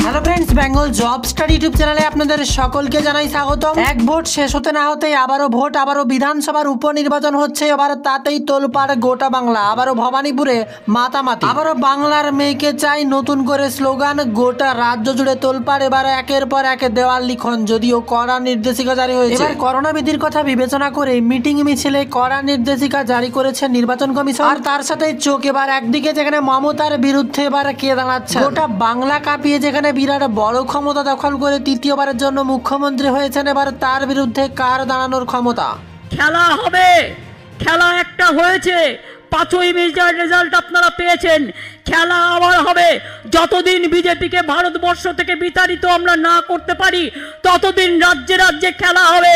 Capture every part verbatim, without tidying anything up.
Hello friends, Bengal job study YouTube চ্যানেলে আপনাদের সকলকে জানাই স্বাগতম। এক ভোট শেষ হতে না হতেই আবারও ভোট, আবারও বিধানসভার উপনির্বাচন হচ্ছে। এবার তাতেই তোলপাড় গোটা বাংলা। আবারও ভবানীপুরে মাতামাতি, আবারও বাংলার মেয়েকে চাই নতুন করে স্লোগান। গোটা রাজ্য জুড়ে তোলপাড়। এবার একের পর এক দেওয়াল লিখন, যদিও কড়া নির্দেশিকা জারি হয়েছে। এবার করোনা বিধির কথা বিবেচনা করে মিটিং মিছিলে কড়া নির্দেশিকা জারি করেছে নির্বাচন কমিশন। আর তার সাথে চোখ এবার একদিকে, যেখানে মমতার বিরুদ্ধে এবার কে দাঁড়াচ্ছে। গোটা বাংলা কাঁপিয়ে যেখানে বিরাট বড় ক্ষমতা দখল করে তৃতীয়বারের জন্য মুখ্যমন্ত্রী হয়েছেন, এবার তার বিরুদ্ধে কার দাঁড়ানোর ক্ষমতা। খেলা হবে, খেলা একটা হয়েছে, পাঁচই মেজার রেজাল্ট আপনারা পেয়েছেন। খেলা আবার হবে। যতদিন বিজেপিকে ভারতবর্ষ থেকে বিতাড়িত আমরা না করতে পারি, ততদিন রাজ্যে রাজ্যে খেলা হবে,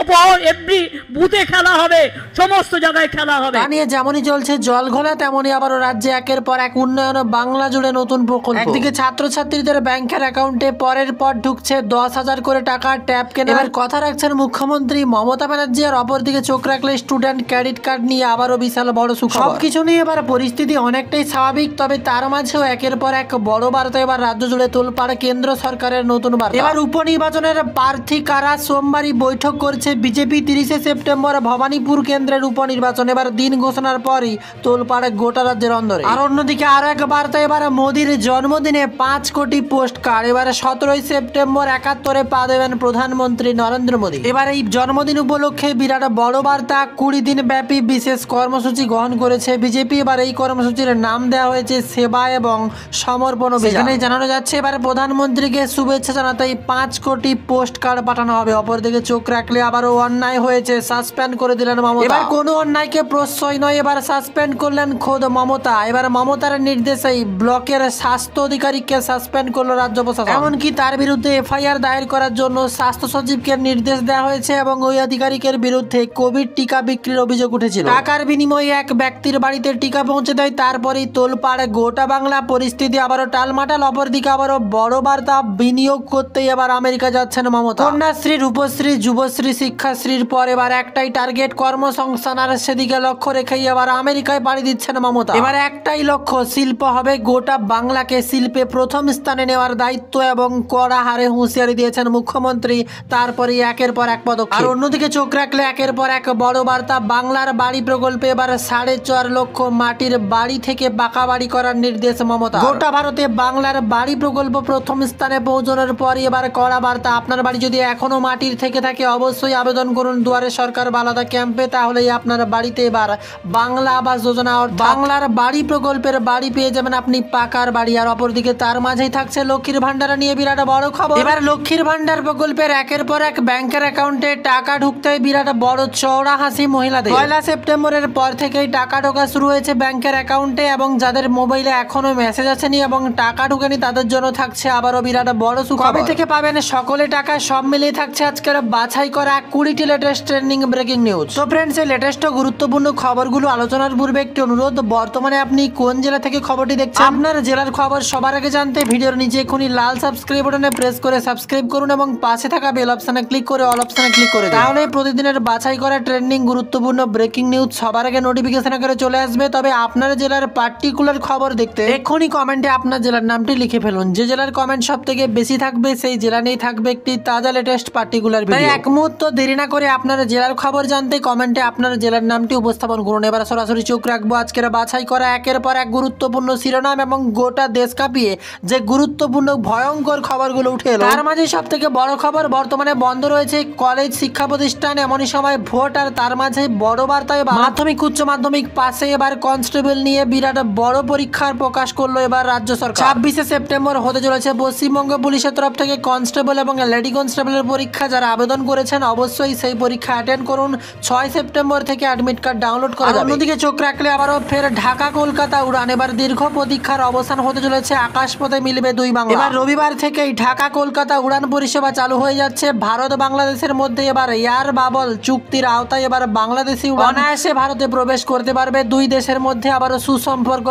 এভরি বুথে খেলা হবে, সমস্ত জায়গায় খেলা হবে। তা নিয়ে যেমনই চলছে জল ঘোলা, তেমনই আবারও রাজ্যে একের পর এক উন্নয়ন, বাংলা জুড়ে নতুন প্রকল্প। একদিকে ছাত্রছাত্রীদের ব্যাংকের অ্যাকাউন্টে পরের পর ঢুকছে দশ হাজার করে টাকা ট্যাব কেনা। এবার কথা রাখছেন মুখ্যমন্ত্রী মমতা ব্যানার্জি। আর অপরদিকে চোখ রাখলে স্টুডেন্ট ক্রেডিট কার্ড নিয়ে আবারও বিশাল বড় সুখবর। সবকিছু নিয়ে এবার পরিস্থিতি অনেকটাই স্বাভাবিক, তবে তার মাঝেও একের পর এক বড় বার্তা। এবার রাজ্য জুড়ে তোলপাড় কেন্দ্র সরকারের নতুন বার্তা। এবার উপনির্বাচনের প্রার্থী কারা সোমবারই বৈঠক করছে বিজেপি। তিরিশে সেপ্টেম্বর ভবানীপুর কেন্দ্রের উপনির্বাচন। এবার দিন ঘোষণার পরই তোলপাড় গোটা রাজ্যের অন্দরে। আর অন্যদিকে আরো এক বার্তা, এবার মোদীর জন্মদিনে পাঁচ কোটি পোস্ট কার্ড। এবার সতেরোই সেপ্টেম্বর একাত্তরে পা দেবেন প্রধানমন্ত্রী নরেন্দ্র মোদী। এবার এই জন্মদিন উপলক্ষে বিরাট বড় বার্তা। কুড়ি দিন ব্যাপী বিশেষ কর্মসূচি গ্রহণ করেছে বিজেপি। এবার এই কর্মসূচির নাম দেওয়া হয়েছে সেবা এবং সমর্পণ অভিযান। এখানে জানানো যাচ্ছে এবার প্রধানমন্ত্রীকে শুভেচ্ছা জানাতেই পাঁচ কোটি পোস্ট কার্ড পাঠানো হবে। অপরদিকে চোখ রাখলে আবারও অন্যায় হয়েছে, সাসপেন্ড করে দিলেন মমতা। এবার কোনো অন্যায়কে প্রশ্রয় নয়, এবার সাসপেন্ড করলেন খোদ মমতা। এবার মমতার নির্দেশেই ব্লকের স্বাস্থ্য অধিকারীকে সাসপেন্ড করলো রাজ্য প্রশাসন। এমনকি তার বিরুদ্ধে এফআইআর দায়ের করার জন্য স্বাস্থ্য সচিবকে নির্দেশ দেওয়া হয়েছে এবং ওই আধিকারিকের বিরুদ্ধে কোভিড টিকা বিক্রির অভিযোগ উঠেছিল। টাকার বিনিময়ে এক ব্যক্তির বাড়িতে টিকা পৌঁছে দেয়, তারপরেই তোলপাড় গোটা বাংলা। পরিস্থিতি আবারও টালমাটাল। অপরদিকে আবারও বড় বার্তা, বিনিয়োগ করতেই এবার আমেরিকা যাচ্ছেন মমতা। কন্যাশ্রী, রূপশ্রী, যুবশ্রী, শিক্ষাশ্রীর পর এবার একটাই টার্গেট কর্মসংস্থান। আর সেদিকে লক্ষ্য রেখেই এবার আমেরিকায় পাড়ি দিচ্ছেন মমতা। এবার একটাই লক্ষ্য, শিল্প হবে গোটা বাংলাকে শিল্পে প্রথম স্থানে নেওয়ার দায়িত্ব এবং কড়া হারে হুঁশিয়ারি দিয়েছেন মুখ্যমন্ত্রী। তারপরে একের পর এক পদক্ষেপ। আর অন্যদিকে চোখ রাখলে একের পর এক বড় বার্তা, বাংলার বাড়ি প্রকল্পে এবার সাড়ে চার লক্ষ মাটির বাড়ি থেকে পাকা বাড়ি করার নির্দেশ মমতা। গোটা ভারতে বাংলার বাড়ি প্রকল্প প্রথম স্থানে পৌঁছানোর পর এবার কড়া বার্তা। আপনার বাড়ি যদি এখনো মাটির থেকে থাকে, অবশ্যই আবেদন করুন দুয়ারে সরকার বালাদা ক্যাম্পে। তাহলেই আপনার বাড়িতে এবার বাংলা আবাস যোজনা, বাংলার বাড়ি প্রকল্পের বাড়ি পেয়ে যাবেন আপনি, পাকার বাড়ি। আর অপরদিকে তার মাঝেই থাকছে লক্ষ্মীর ভান্ডার নিয়ে বিরাট বড় খবর। এবার লক্ষ্মীর ভান্ডার প্রকল্পের একের পর এক ব্যাংকের অ্যাকাউন্টে টাকা ঢুকতে বিরাট বড় চওড়া হাসি মহিলাদের। পয়লা সেপ্টেম্বরের পর থেকেই টাকা ঢোকা শুরু হয়েছে ব্যাংকের অ্যাকাউন্টে, এবং যাদের মোবাইলে এখনো মেসেজ আসেনি এবং টাকা ঢুকেনি তাদের জন্য থাকছে আবারও বিরাট বড় সুখবর। কবে থেকে পাবেন সকলে টাকা, সব মিলিয়ে থাকছে আজকের বাছাই করা কুড়িটি লেটেস্ট ট্রেন্ডিং ব্রেকিং নিউজ। তো ফ্রেন্ডস, এই লেটেস্ট গুরুত্বপূর্ণ খবরগুলো আলোচনার পূর্বে একটি অনুরোধ, বর্তমানে আপনি কোন জেলা থেকে খবরটি দেখছেন, আপনার জেলার খবর সবার আগে জানতে ভিডিওর নিচে এখনই লাল সাবস্ক্রাইব বাটনে প্রেস করে সাবস্ক্রাইব করুন এবং পাশে থাকা বেল অপশনে ক্লিক করে অল অপশনে ক্লিক করে দিন। তাহলে প্রতিদিনের বাছাই করা ট্রেন্ডিং গুরুত্বপূর্ণ ব্রেকিং নিউজ সবার আগে নোটিফিকেশন করে চলে আসবে। তবে আপনার জেলার পার্টিকুলার খবর দেখতে এখনই কমেন্টে আপনার জেলার নামটি লিখে ফেলুন। যে জেলার কমেন্ট সব থেকে বেশি থাকবে সেই জেলা নিয়েই থাকবে একটি তাজা লেটেস্ট পার্টিকুলার ভিডিও। এক মুহূর্ত দেরি না করে আপনার জেলার খবর জানতে কমেন্টে আপনার জেলার নামটি উপস্থাপন করুন। এবার সরাসরি চোখ রাখবো আজকের বাছাই করা একের পর এক গুরুত্বপূর্ণ শিরোনাম এবং গোটা দেশ কাঁপিয়ে যে গুরুত্বপূর্ণ ভয়ঙ্কর খবরগুলো উঠে এলো। তার মাঝে সব থেকে বড় খবর, বর্তমানে বন্ধ রয়েছে কলেজ শিক্ষা প্রতিষ্ঠান, এমনই সময় ভোট। আর তার মাঝে বড় বার্তা, মাধ্যমিক উচ্চ মাধ্যমিক পাশে এবার কনস্টেবল নিয়ে বিরাট বড় পরীক্ষার প্রকাশ করলো এবার রাজ্য সরকার। ছাব্বিশে সেপ্টেম্বর হতে চলেছে পশ্চিমবঙ্গ পুলিশের তরফ থেকে কনস্টেবল এবং লেডি কনস্টেবলের পরীক্ষা। যারা আবেদন করেছেন অবশ্যই সেই পরীক্ষা অ্যাটেন্ড করুন। ছয় সেপ্টেম্বর থেকে অ্যাডমিট কার্ড ডাউনলোড করা যাবে। অন্যদিকে চোখ রাখলে আবারও ফের ঢাকা কলকাতা উড়ান। এবার দীর্ঘ প্রতীক্ষার অবসান হতে চলেছে, আকাশপথে মিলবে দুই বাংলা। এবার রবিবার থেকেই ঢাকা কলকাতা উড়ান পরিষেবা চালু হয়ে যাচ্ছে ভারত বাংলাদেশের মধ্যে। এবার এয়ার বাবল চুক্তির আওতায় এবার বাংলাদেশি অনায়াসে ভারতে প্রবেশ করতে পারবে। দুই দেশের মধ্যে আবারও সুসম্পর্ক গড়ে তুলতে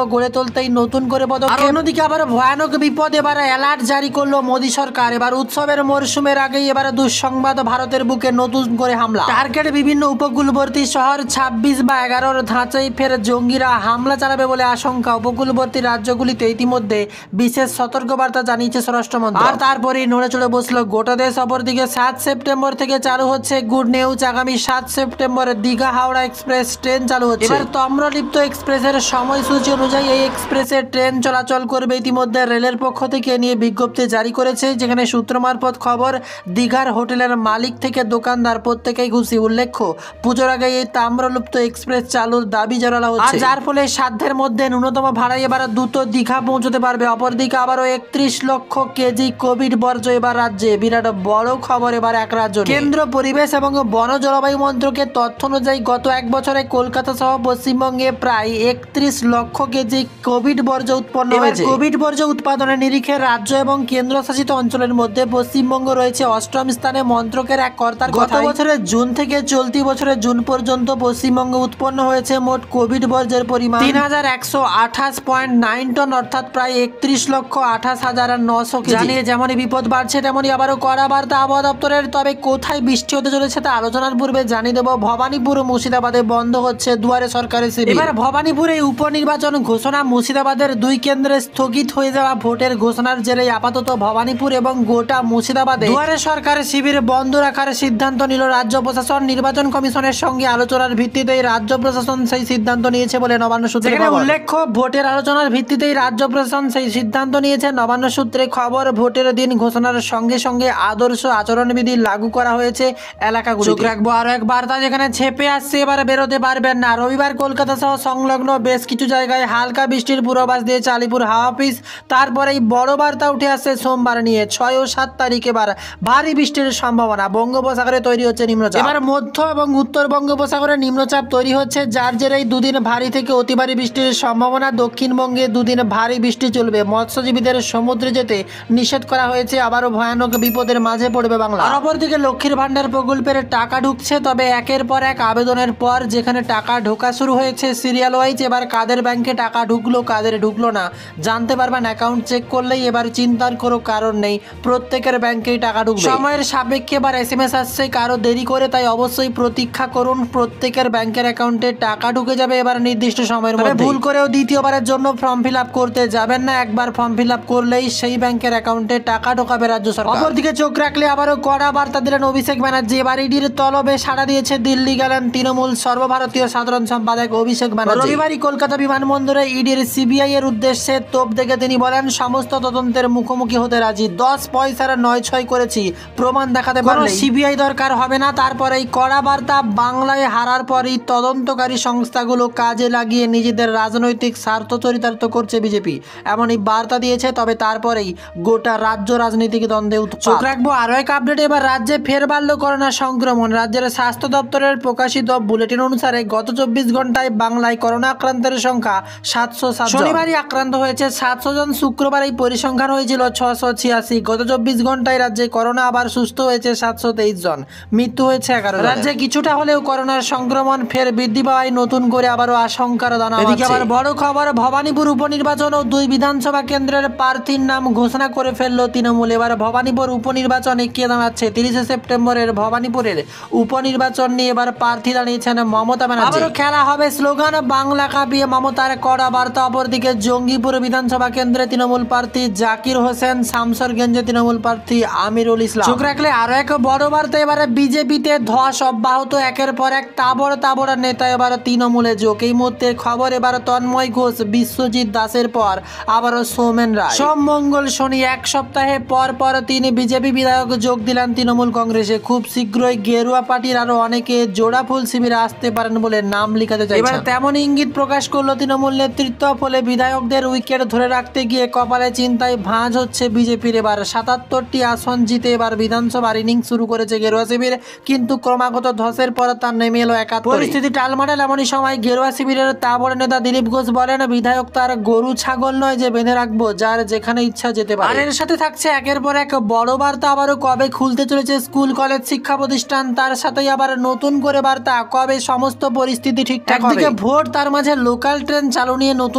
তুলতেই নতুন করে পদক্ষেপ। অন্যদিকে আবার ভয়ানক বিপদ, এবার অ্যালার্ট জারি করলো মোদী সরকার। এবার উৎসবের মরশুমের আগেই এবার দুঃসংবাদ, ভারতের বুকে নতুন করে হামলা। টার্গেট বিভিন্ন উপকূলবর্তী শহর, ছাব্বিশ বা এগারোর ধাঁচাই ফের জঙ্গিরা হামলা চালাবে বলে আশঙ্কা। উপকূলবর্তী রাজ্যগুলিতে ইতিমধ্যে বিশেষ সতর্কবার্তা জানিয়েছে স্বরাষ্ট্রমন্ত্রী। আর তারপরেই নড়ে চড়ে বসলো গোটা দেশ। অপরদিকে সাত সেপ্টেম্বর থেকে চালু হচ্ছে গুড নিউজ। আগামী সাত September Digha Howrah express train চালু হচ্ছে। এবার তাম্রলিপ্ত এক্সপ্রেসের সময়সূচি অনুযায়ী এই এক্সপ্রেসের ট্রেন চলাচল করবে। ইতিমধ্যে রেলের পক্ষ থেকে নিয়ে বিজ্ঞপ্তি জারি করেছে, যেখানে সূত্র মারফত খবর দীঘার হোটেলের মালিক থেকে দোকানদার প্রত্যেকেই খুশি। উল্লেখ্য, পুজোর আগে এই তাম্রলিপ্ত এক্সপ্রেস চালুর দাবি জানানো হচ্ছে, যার ফলে সাধ্যের মধ্যে ন্যূনতম ভাড়ায় এবার দ্রুত দীঘা পৌঁছতে পারবে। অপরদিকে আবারও একত্রিশ লক্ষ কেজি কোভিড বর্জ্য এবার রাজ্যে, বিরাট বড় খবর এবার এক রাজ্য। কেন্দ্র পরিবেশ এবং বন জলবায়ু মন্ত্রকের তথ্য অনুযায়ী গত এক বছরে কলকাতা সহ পশ্চিমবঙ্গে প্রায় একত্রিশ লক্ষ কেজি কোভিড বর্জ্য উৎপন্ন হয়েছে। কোভিড বর্জ্য উৎপাদনের নিরিখে রাজ্য এবং কেন্দ্রশাসিত অঞ্চলের মধ্যে পশ্চিমবঙ্গ রয়েছে অষ্টম স্থানে। মন্ত্রকের এক কর্তার গত বছরের জুন থেকে চলতি বছরের জুন পর্যন্ত পশ্চিমবঙ্গে উৎপন্ন হয়েছে মোট কোভিড বর্জ্যের পরিমাণ তিন হাজার একশো আঠাশ পয়েন্ট নাইন টন, অর্থাৎ প্রায় একত্রিশ লক্ষ আঠাশ হাজার নশো কেজি। জানিয়ে যেমনই বিপদ বাড়ছে তেমনই আবারও কড়া বার্তা আবহাওয়া দপ্তরের। তবে কোথায় বৃষ্টি হতে চলেছে তা আলোচনার পূর্বে জানিয়ে দেব, ভবানীপুর মুর্শিদাবাদে বন্ধ হচ্ছে দুয়ারে সরকারি শিবির। এবার ভবানীপুরে উপনির্বাচন ঘোষণা, মুর্শিদাবাদের দুই কেন্দ্রে স্থগিত হয়ে যাওয়া ভোটের ঘোষণার জেরে আপাতত ভবানীপুর এবং গোটা মুর্শিদাবাদে দুয়ারে সরকারি শিবির বন্ধ রাখার সিদ্ধান্ত নিল রাজ্য প্রশাসন। নির্বাচন কমিশনের সঙ্গে আলোচনার ভিত্তিতেই রাজ্য প্রশাসন সেই সিদ্ধান্ত নিয়েছে বলে নবান্ন সূত্রে খবর। উল্লেখ্য, ভোটের আলোচনার ভিত্তিতেই রাজ্য প্রশাসন সেই সিদ্ধান্ত নিয়েছে। নবান্ন সূত্রে খবর, ভোটের দিন ঘোষণার সঙ্গে সঙ্গে আদর্শ আচরণবিধি লাগু করা হয়েছে এলাকাগুলো। চোখ রাখবো আরো এক বার্তা, যেখানে ছেপে আসছে এবার বেরোতে পারবেন না। রবিবার কলকাতা সহ সংলগ্ন বেশ কিছু জায়গায় হালকা বৃষ্টির পূর্বাভাস দিয়েছে আলিপুর হাওয়া অফিস। তারপরেই বড় বার্তা উঠে আসছে সোমবার নিয়ে। ছয় ও সাত তারিখ এবার ভারী বৃষ্টির সম্ভাবনা। বঙ্গোপসাগরে তৈরি হচ্ছে নিম্নচাপ। এবার মধ্য এবং উত্তর বঙ্গোপসাগরে নিম্নচাপ তৈরি হচ্ছে, যার জেরেই দুদিন ভারী থেকে অতি ভারী বৃষ্টির সম্ভাবনা। দক্ষিণবঙ্গে দুদিন ভারী বৃষ্টি চলবে। মৎস্যজীবীদের সমুদ্রে যেতে নিষেধ করা হয়েছে। আবারও ভয়ানক বিপদের মাঝে পড়বে বাংলা। আর অপরদিকে লক্ষ্মীর ভান্ডার প্রকল্পের টাকা ঢুকছে, তবে একের পর এক আবেদনের পর যেখানে টাকা ঢোকা শুরু হয়েছে সিরিয়াল ওয়াইজ। এবার কাদের ব্যাংকে টাকা ঢুকলো কাদের ঢুকলো না জানতে পারবেন অ্যাকাউন্ট চেক করলেই। এবার চিন্তার কোনো কারণ নেই, প্রত্যেকের ব্যাংকেই টাকা ঢুকবে। সময়ের সাপেক্ষে এবার এস এম এস আসছে, কারো দেরি করে, তাই অবশ্যই প্রতীক্ষা করুন। প্রত্যেকের ব্যাংকের অ্যাকাউন্টে টাকা ঢুকে যাবে এবার নির্দিষ্ট সময়ের মধ্যে। ভুল করেও দ্বিতীয়বারের জন্য ফর্ম ফিল আপ করতে যাবেন না। একবার ফর্ম ফিল আপ করলেই সেই ব্যাংকের অ্যাকাউন্টে টাকা ঢোকাবে রাজ্য সরকার। অপরদিকে চোখ রাখলে আবারও কড়া বার্তা দিলেন অভিষেক ব্যানার্জি। এবার ইডির তলবে সাড়া দিয়েছে দিল্লি গেলেন তৃণমূল সর্বভারতীয় সাধারণ সম্পাদক অভিষেক ব্যানার্জি। রবিবারই কলকাতা বিমানবন্দরে ইডির সিবিআই এর উদ্দেশ্যে তোপ দেখে তিনি বলেন, সমস্ত তদন্তের মুখোমুখি হতে রাজি। দশ পয়সার নয় ছয় করেছি, প্রমাণ দেখাতে পারলে সিবিআই দরকার হবে না। তারপরে এই কড়া বার্তা, বাংলায় হারার পরই তদন্তকারী সংস্থাগুলো কাজে লাগিয়ে নিজেদের রাজনৈতিক স্বার্থ চরিতার্থ করছে বিজেপি, এমনই বার্তা দিয়েছে। তবে তারপরেই গোটা রাজ্য রাজনীতিক দ্বন্দ্বে উৎপাত। চোখ রাখবো আরো এক আপডেট। এবার রাজ্যে ফের বাড়ল করোনা সংক্রমণ। রাজ্যের স্বাস্থ্য দপ্তরের প্রকাশিত বুলেটিন অনুসারে গত চব্বিশ ঘন্টায় বাংলায় করোনা আক্রান্তের সংখ্যা সাতশো সাত। শনিবারই আক্রান্ত হয়েছে সাতশো জন। শুক্রবার এই পরিসংখ্যান হয়েছিল ছশো ছিয়াশি। গত চব্বিশ ঘন্টায় রাজ্যে করোনা আবার সুস্থ হয়েছে সাতশো তেইশ জন, মৃত্যু হয়েছে এগারো। রাজ্যে কিছুটা হলেও করোনার সংক্রমণ ফের বৃদ্ধি পাওয়ায় নতুন করে আবারও আশঙ্কার দানা। এদিকে আবার বড় খবর, ভবানীপুর উপনির্বাচন ও দুই বিধানসভা কেন্দ্রের প্রার্থীর নাম ঘোষণা করে ফেললো তৃণমূল। এবার ভবানীপুর উপনির্বাচনে কে দাঁড়াচ্ছে? তিরিশে সেপ্টেম্বরের ভবানীপুরের উপনির্বাচন নিয়ে এবার প্রার্থী দাঁড়িয়েছেন মমতা ব্যানার্জি। আবারও খেলা হবে স্লোগান, বাংলা কাঁপিয়ে মমতার কড়া বার্তা। অপরদিকে জঙ্গিপুর বিধানসভা কেন্দ্রে তৃণমূল প্রার্থী জাকির হোসেন, শামসরগঞ্জে তৃণমূল প্রার্থী আমিরুল ইসলাম। চোখ রাখলে আরো এক বড় বার্তা, এবারে বিজেপিতে ধস অব্যাহত। একের পর এক তাবড় তাবড় নেতা এবার তৃণমূলে যোগ। এই মুহূর্তের খবর, এবার তন্ময় ঘোষ, বিশ্বজিৎ দাসের পর আবারও সৌমেন রায়। সোম মঙ্গল শনি এক সপ্তাহে পর পর তিনি বিজেপি বিধায়ক যোগ দিলেন তৃণমূল কংগ্রেসে। খুব শীঘ্রই গেরুয়া পার্টির আরো অনেকে জোড়াফুল শিবিরে আসতে পারেন বলে নাম লিখাতে চাইছেন। এবার তেমন ইঙ্গিত প্রকাশ করলো তৃণমূল নেতৃত্ব। ফলে বিধায়কদের উইকেট ধরে রাখতে গিয়ে কপালে চিন্তায় ভাঁজ হচ্ছে বিজেপির। এবার সাতাত্তরটি আসন জিতে এবার বিধানসভার ইনিংস শুরু করেছে গেরুয়া শিবির, কিন্তু ক্রমাগত ধসের পর তার নেমে এলো একাত্তর। পরিস্থিতি টালমাটাল। এমনই সময় গেরুয়া শিবিরের তাবড় নেতা দিলীপ ঘোষ বলেন, বিধায়ক তার গরু ছাগল নয় যে বেঁধে রাখবো, যার যেখানে ইচ্ছা যেতে পারে। আর এর সাথে থাকছে একের পর এক বড় বার্তা, আবারও কবে খুলতে চলেছে স্কুল কলেজ শিক্ষা প্রতিষ্ঠান, তার সাথেই আবার নতুন করে বার্তা, কবে সমস্ত পরিস্থিতি ঠিকঠাক হবে। একদিকে ভোট, তার মাঝে লোকাল ট্রেন চালু নিয়ে নতুন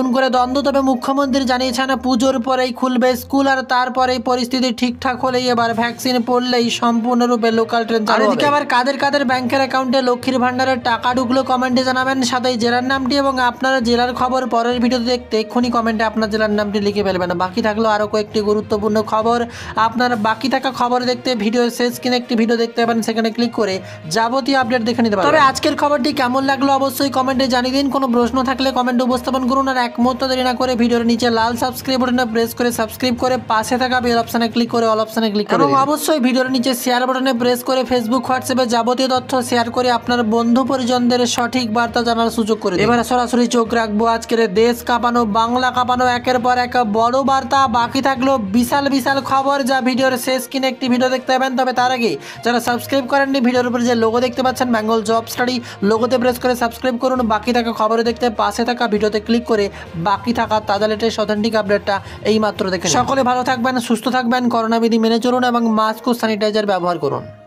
নতুন করে দ্বন্দ্ব। তবে মুখ্যমন্ত্রী জানিয়েছেন পুজোর পরেই খুলবে স্কুল, আর তারপরেই পরিস্থিতি ঠিকঠাক হলেই এবার ভ্যাকসিন পড়লেই সম্পূর্ণরূপে লোকাল ট্রেন চালু হবে। এদিকে আবার কাদের কাদের ব্যাংকের অ্যাকাউন্টে লক্ষ্মীর ভান্ডারের টাকা ঢুকলো কমেন্টে জানাবেন, সাথে জেলার নামটি এবং আপনারা জেলার খবর পরের ভিডিওতে দেখতে এক্ষুনি কমেন্টে আপনার জেলার নামটি লিখে ফেলবেন। বাকি থাকলো আরও কয়েকটি গুরুত্বপূর্ণ খবর। আপনার বাকি থাকা খবর দেখতে ভিডিও শেষ কিনে একটি ভিডিও দেখতে পাবেন, সেখানে ক্লিক করে যাবতীয় আপডেট দেখে নিতে পারবেন। তবে আজকের খবরটি কেমন লাগলো অবশ্যই কমেন্টে জানিয়ে দিন। কোনো প্রশ্ন থাকলে কমেন্টে উপস্থাপন করুন, আর এক মুহূর্ত দেরি না করে ভিডিওর নিচে লাল সাবস্ক্রাইব বাটনে প্রেস করে সাবস্ক্রাইব করে পাশে থাকা বেল অপশনে ক্লিক করে অল অপশনে ক্লিক করুন, এবং অবশ্যই ভিডিওর নিচে শেয়ার বাটনে প্রেস করে ফেসবুক হোয়াটসঅ্যাপে যাবতীয় তথ্য শেয়ার করে আপনার বন্ধু পরিজনদের সঠিক বার্তা জানার সুযোগ করে দিন। এবারে সরাসরি চোখ রাখবো আজকের দেশ কাঁপানো বাংলা কাঁপানো একের পর এক বড় বার্তা। বাকি থাকলো বিশাল বিশাল খবর, যা ভিডিওর শেষ কিনে একটি ভিডিও দেখতে পাবেন। তবে তার আগে যারা সাবস্ক্রাইব করেননি, ভিডিওর উপরে যে লোগো দেখতে পাচ্ছেন বেঙ্গল জব স্টাডি, লোগোতে প্রেস করে সাবস্ক্রাইব করুন। বাকি থাকা খবর দেখতে পাশে থাকা ভিডিওতে ক্লিক করে বাকি থাকা তাজা লেটেস্ট অথেন্টিক আপডেটটা এই মাত্র দেখে সকলে ভালো থাকবেন, সুস্থ থাকবেন, করোনা বিধি মেনে চলুন এবং মাস্ক ও স্যানিটাইজার ব্যবহার করুন।